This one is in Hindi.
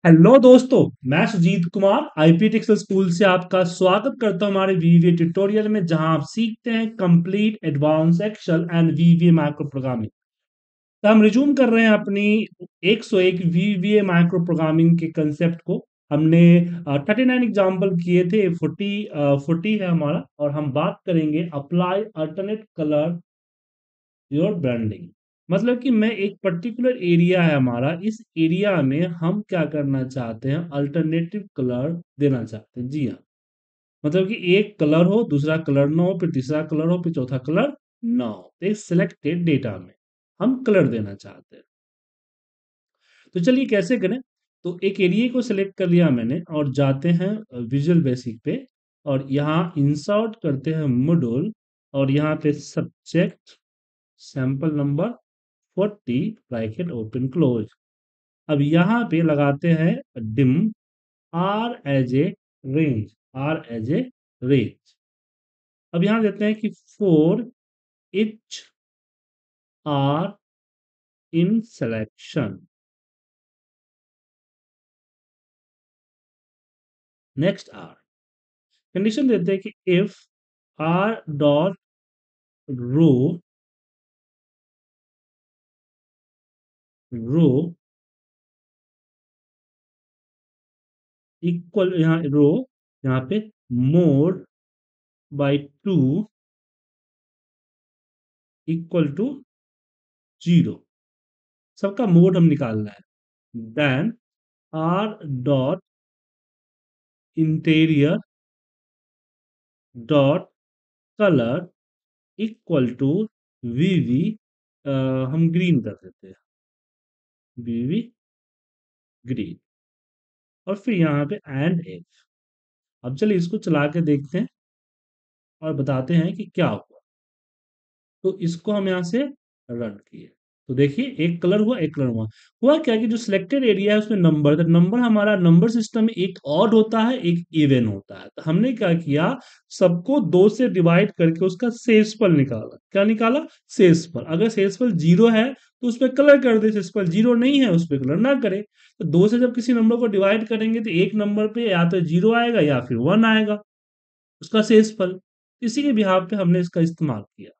हेलो दोस्तों, मैं सुजीत कुमार आईपी टेक्सल स्कूल से आपका स्वागत करता हूं हमारे वीवीए ट्यूटोरियल में, जहां आप सीखते हैं complete advance Excel and VBA micro programming. तो हम रिज्यूम कर रहे हैं अपनी 101 वीवीए माइक्रो प्रोग्रामिंग के कंसेप्ट को। हमने 39 एग्जाम्पल किए थे, 40 है हमारा, और हम बात करेंगे apply alternate colour your branding. मतलब कि मैं एक पर्टिकुलर एरिया है हमारा, इस एरिया में हम क्या करना चाहते हैं, अल्टरनेटिव कलर देना चाहते हैं। जी हाँ, मतलब कि एक कलर हो, दूसरा कलर ना हो, फिर तीसरा कलर हो, फिर चौथा कलर ना हो। तो एक सिलेक्टेड डेटा में हम कलर देना चाहते हैं। तो चलिए कैसे करें। तो एक एरिया को सिलेक्ट कर लिया मैंने और जाते हैं विजुअल बेसिक पे, और यहाँ इंसर्ट करते हैं मॉड्यूल, और यहाँ पे subject sample number 40 bracket open close. अब यहाँ पे लगाते हैं dim R as a range, R as a range. अब यहाँ देते हैं कि for each R in selection. Next R condition देते हैं कि if R dot row row equal, यहाँ रो, यहाँ पे मोड बाई 2 इक्वल टू 0। सबका मोड हम निकालना है। Then R dot interior dot colour equal to VB, हम ग्रीन कर देते हैं, वीवी ग्रीन। और फिर यहाँ पे एंड इफ। अब चलिए इसको चला के देखते हैं और बताते हैं कि क्या हुआ। तो इसको हम यहाँ से रन किए, तो देखिए एक कलर हुआ, एक कलर हुआ। हुआ क्या कि जो सिलेक्टेड एरिया है उसमें नंबर, तो नंबर हमारा नंबर सिस्टम में एक ऑड होता है, एक इवन होता है। तो हमने क्या किया, सबको दो से डिवाइड करके उसका शेषफल निकाला। क्या निकाला? शेषफल। अगर शेषफल 0 है तो उस पर कलर कर दे, शेषफल 0 नहीं है उस पर कलर ना करे। तो दो से जब किसी नंबर को डिवाइड करेंगे तो एक नंबर पे या तो 0 आएगा या फिर 1 आएगा, उसका शेषफल। इसी के बिहाफ पे हमने इसका इस्तेमाल किया।